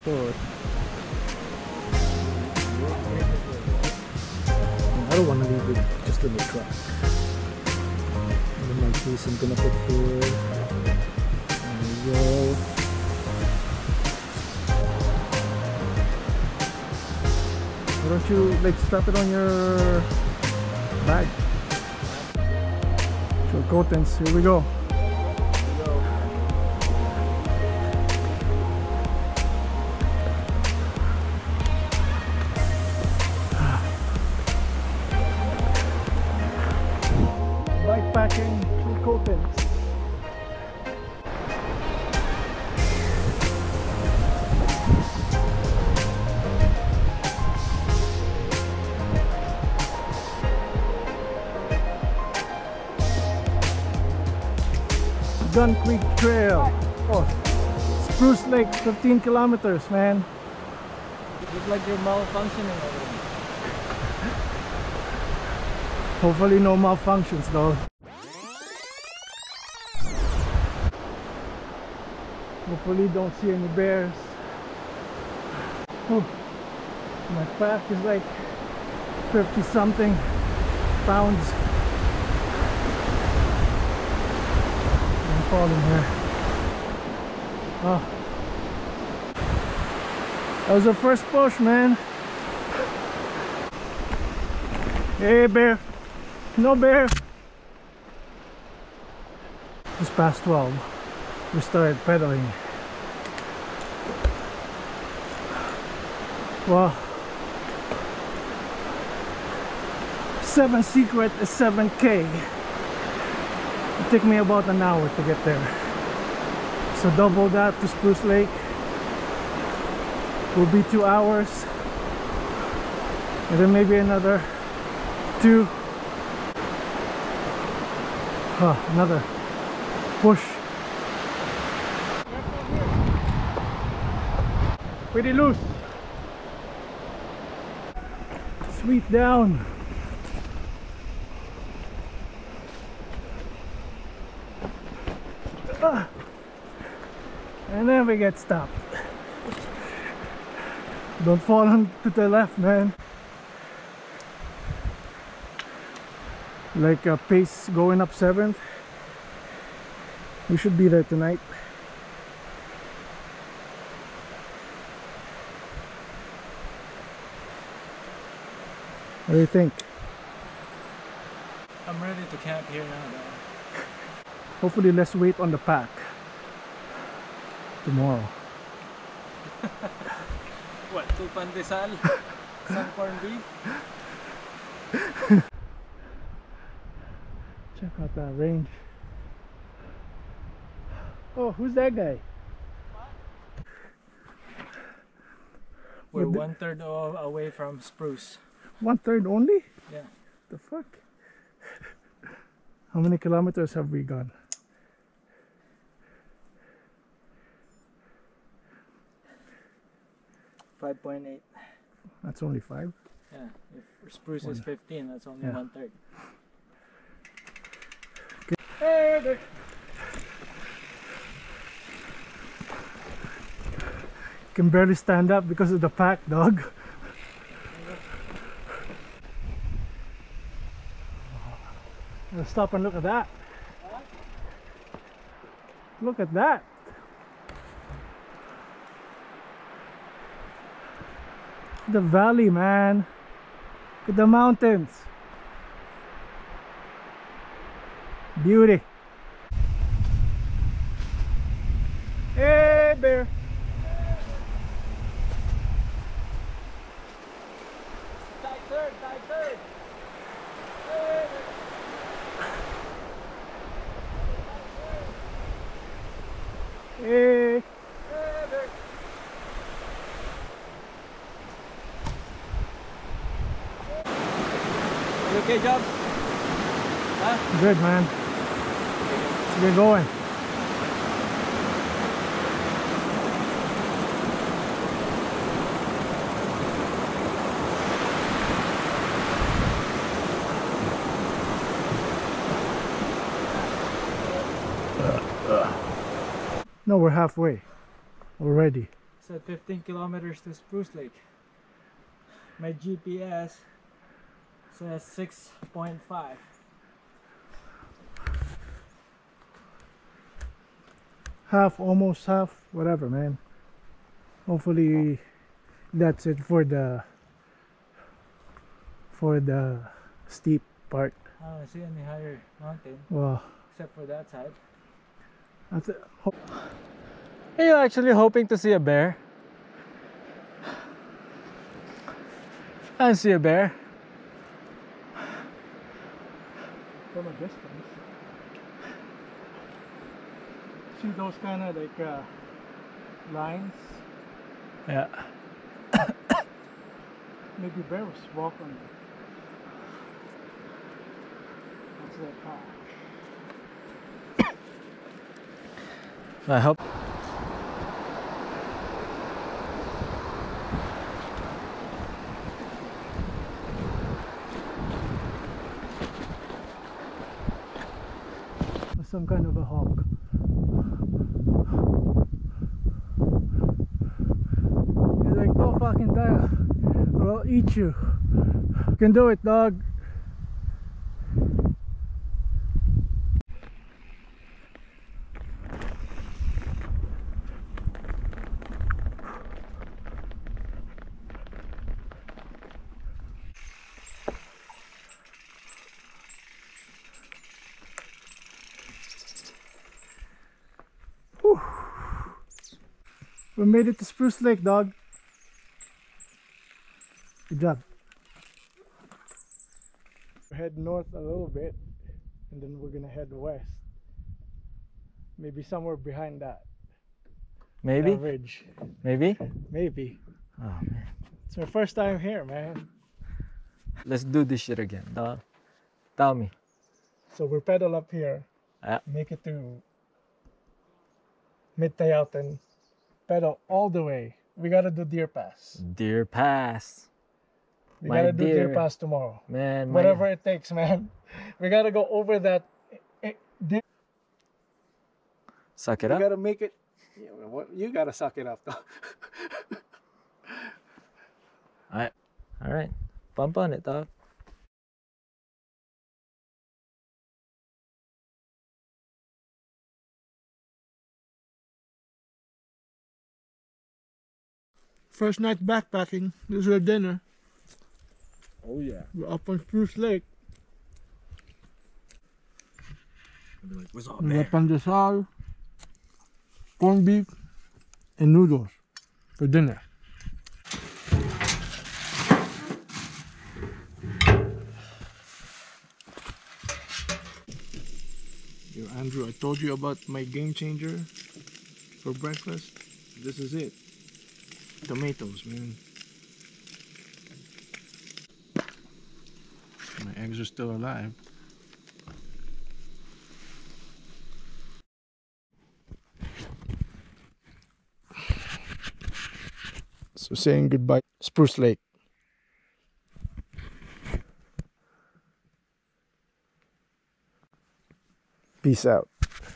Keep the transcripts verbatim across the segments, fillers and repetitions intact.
foot. I don't want to leave it just in the truck. And then my case I'm gonna put here. There we go. Why don't you like strap it on your bag? Chilcotins, here we go. Bikepacking Chilcotins. Gun Creek Trail. Oh, Spruce Lake, fifteen kilometers, man. You look like you're malfunctioning already. Hopefully no malfunctions though. Hopefully don't see any bears. Oh, my pack is like fifty something pounds. I'm falling here. Oh, that was our first push, man. Hey bear. No bear. It's past twelve. We started pedaling. Well, seven secret is seven K. It took me about an hour to get there. So double that to Spruce Lake will be two hours. And then maybe another two. Huh, another push. Pretty loose. Sweet down. Uh, and then we get stopped. Don't fall on to the left, man. Like a pace going up seventh. We should be there tonight. What do you think? I'm ready to camp here now though. Hopefully less weight on the pack tomorrow. What? Two pandesal? Some corned beef? Check out that range. Oh, who's that guy? We're With the- one third o- away from Spruce. One third only? Yeah. The fuck? How many kilometers have we gone? five point eight. That's only five. Yeah. If Spruce is fifteen, that's only Yeah. one third. Hey there. Can barely stand up because of the pack, dog. Let's stop and look at that. Look at that. The valley, man. Look at the mountains. Beauty. Hey, bear. Tight third, tight third. Hey. You okay, Job? Huh? Good, man. Let's get going. No, we're halfway already. said fifteen kilometers to Spruce Lake. My G P S says six point five. Half, almost half, whatever, man. Hopefully that's it for the for the steep part. I don't see any higher mountain. Well, except for that side. I th Are you actually hoping to see a bear? I don't see a bear. from a distance. See those kind of like uh, lines? Yeah. Maybe bears walk on them. That's that path. I hope. Some kind of a hawk. He's like, go fucking die or I'll eat you. You can do it, dog. Whew. We made it to Spruce Lake, dog. Good job. Head north a little bit and then we're gonna head west. Maybe somewhere behind that. Maybe? That ridge. Maybe? Maybe. Oh man. It's my first time here, man. Let's do this shit again, dog. Tell me. So we pedal up here. Yeah. Make it to Mid-Tayautan. Pedal all the way. We gotta do Deer Pass. Deer Pass. We My gotta do dear. Deer Pass tomorrow. Man, my- Whatever it takes, man. We gotta go over that. eh, Deer. Suck it We up. gotta make it. Yeah, well, what- you gotta suck it up, though. Alright. Alright. Pump on it, dog. First night backpacking. This is our dinner. Oh yeah. We're up on Spruce Lake. I'll be like, where's all We got pandesal, corned beef, and noodles for dinner. Yo, Andrew, I told you about my game changer for breakfast. This is it. Tomatoes, man. My eggs are still alive. So saying goodbye, Spruce Lake. Peace out.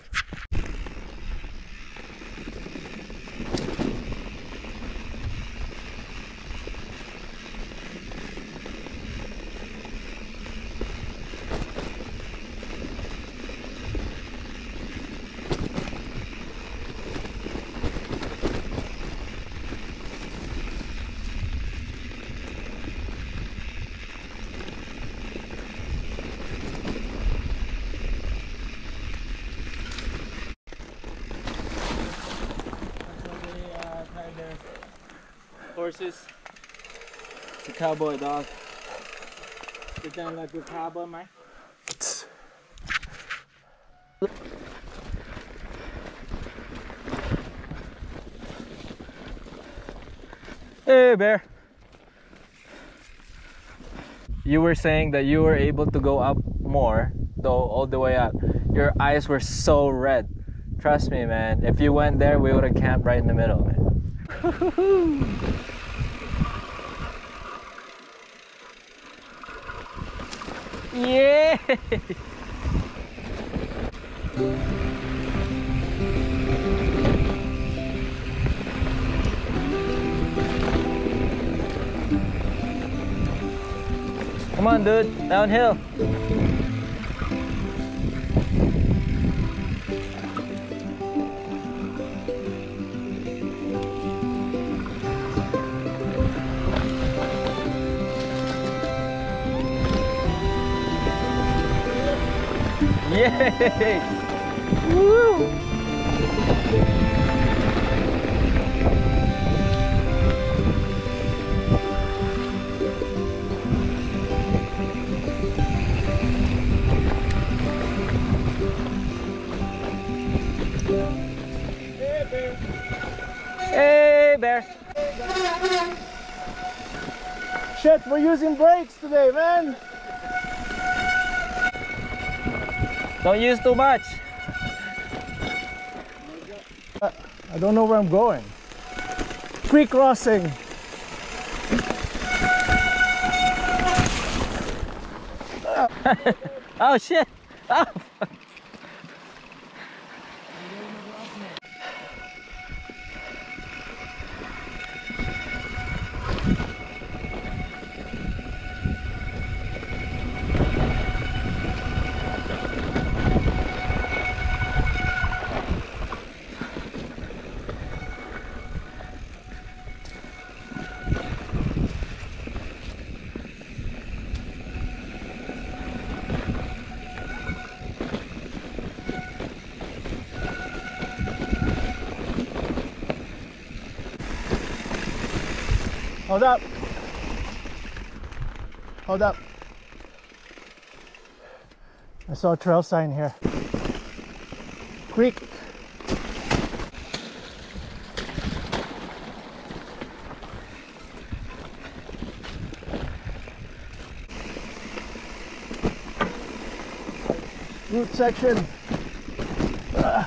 Horses. It's a cowboy, dog. Get down like a cowboy, man. Hey, bear. You were saying that you were able to go up more, though, all the way up. Your eyes were so red. Trust me, man. If you went there, we would have camped right in the middle, man. Yeah. Come on, dude. Downhill. Yay! Woo! Hey, bear. Shit, we're using brakes today, man. Don't use too much. I don't know where I'm going. Creek crossing. Oh shit. Oh. Hold up. Hold up. I saw a trail sign here. Creek. Root section. Ah.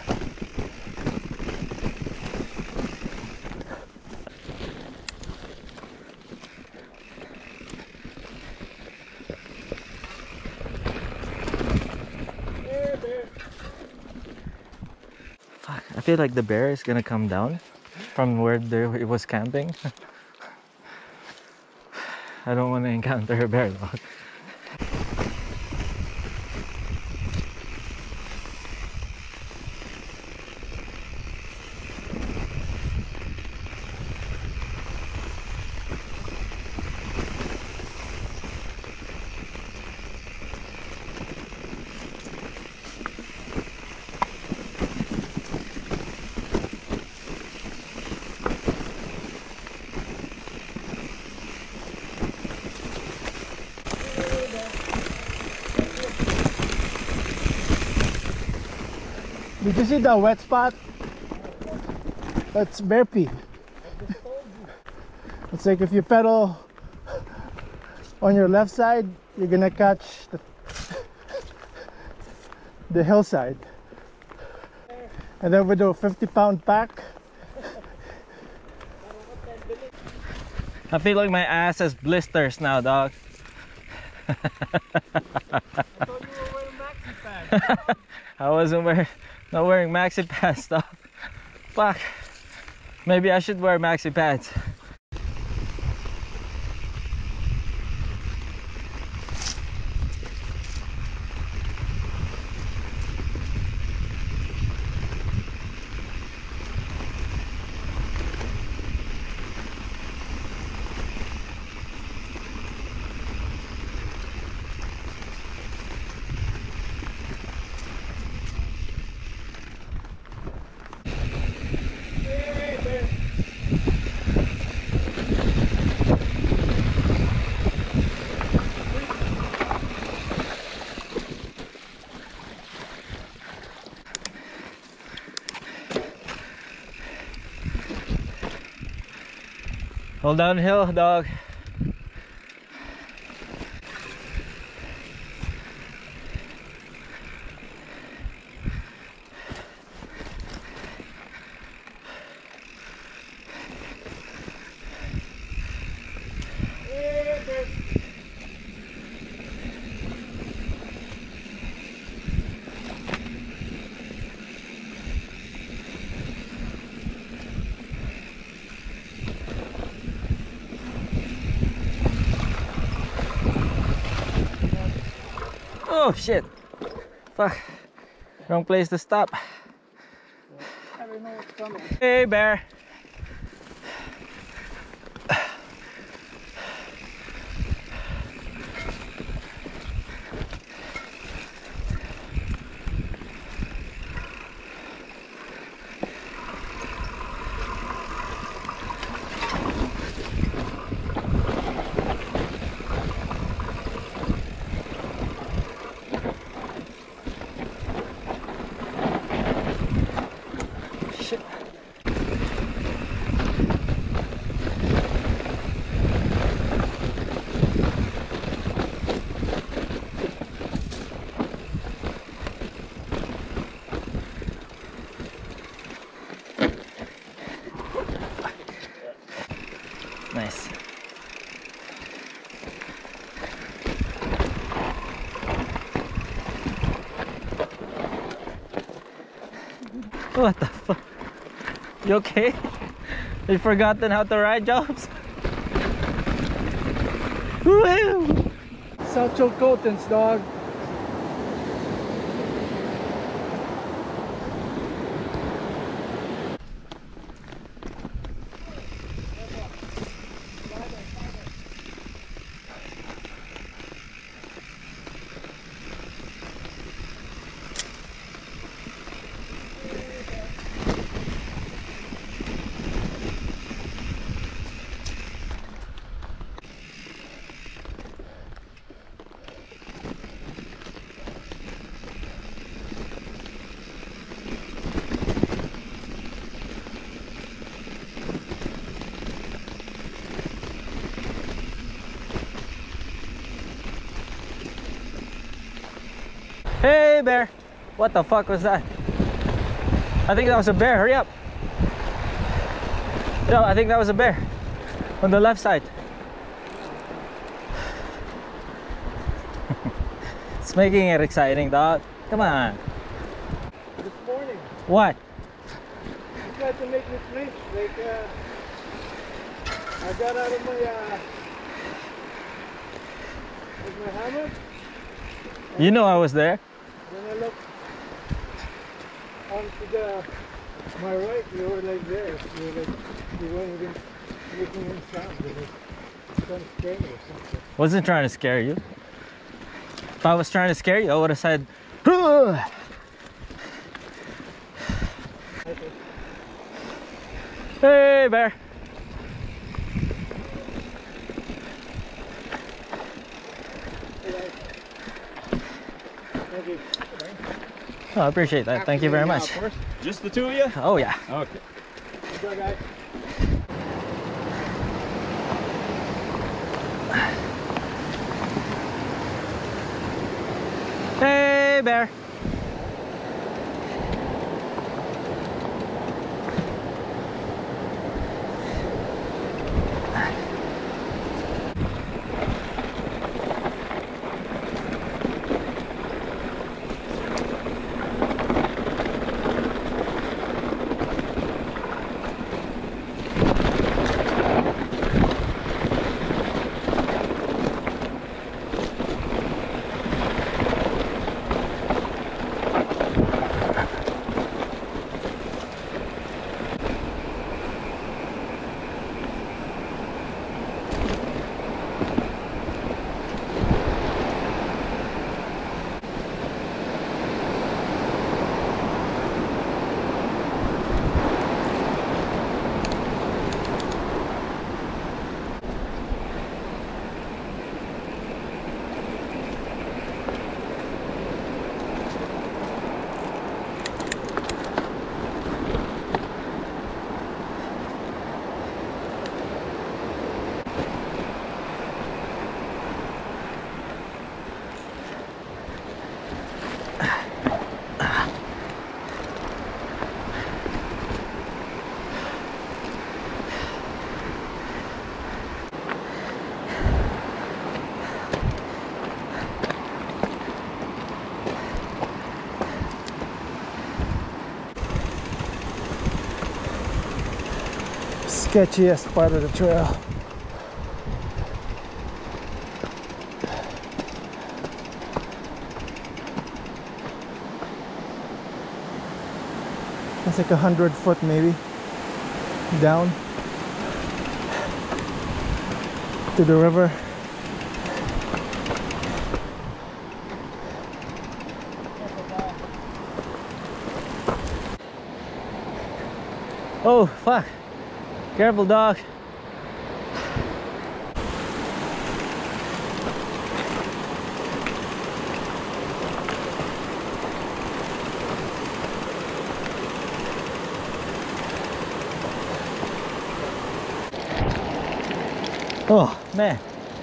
Fuck, I feel like the bear is gonna come down from where there it was camping. I don't want to encounter a bear though. Did you see that wet spot? That's bear pee. It's like if you pedal on your left side, you're gonna catch the, the hillside. And then with a fifty pound pack, I feel like my ass has blisters now, dog. I thought you were wearing maxi pads. I wasn't wearing, not wearing maxi pads, dog. Fuck. Maybe I should wear maxi pads. Hold downhill, dog. Oh shit! Fuck. Wrong place to stop. I don't know what's coming. Hey, bear. Shit. Nice. What the fuck? You okay? You forgotten how to ride, Jobs? Woo! South Chilcotins, dog. Hey, bear! What the fuck was that? I think that was a bear. Hurry up! No, I think that was a bear on the left side. It's making it exciting, dog. Come on. This morning, What? you tried to make me flinch. Like, uh, I got out of my, uh, with my hammock. You know I was there. When I looked onto the my right, you were like there. You were like you weren't even making any sound. You were trying to scare me or something. Wasn't trying to scare you. If I was trying to scare you, I would have said, "Ugh." Hey, bear. Thank you. Oh, I appreciate that. Thank you very much. Just the two of you? Oh, yeah. Okay. Good guys. Hey, bear. Sketchiest part of the trail. It's like a hundred foot maybe down to the river. Oh fuck, careful dog. Oh man,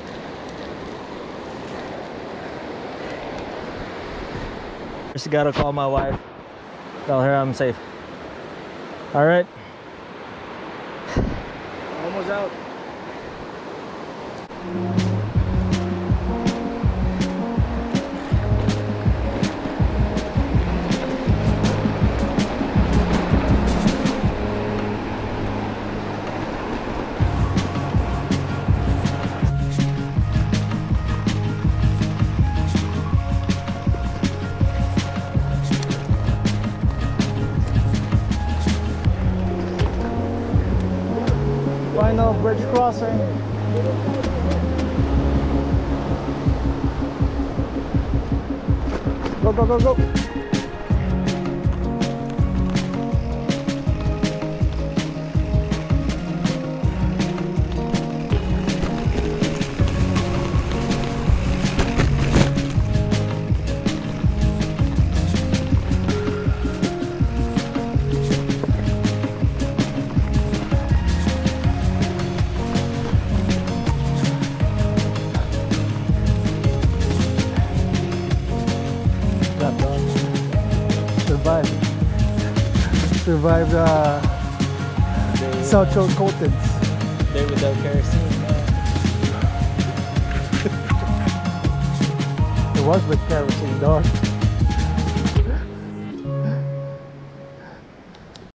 just gotta call my wife, tell her I'm safe. All right, almost out. Final bridge crossing. Go, go, go, go. Survived. Survived uh, South Chilcotin. They're without kerosene, man. It was with kerosene, dog.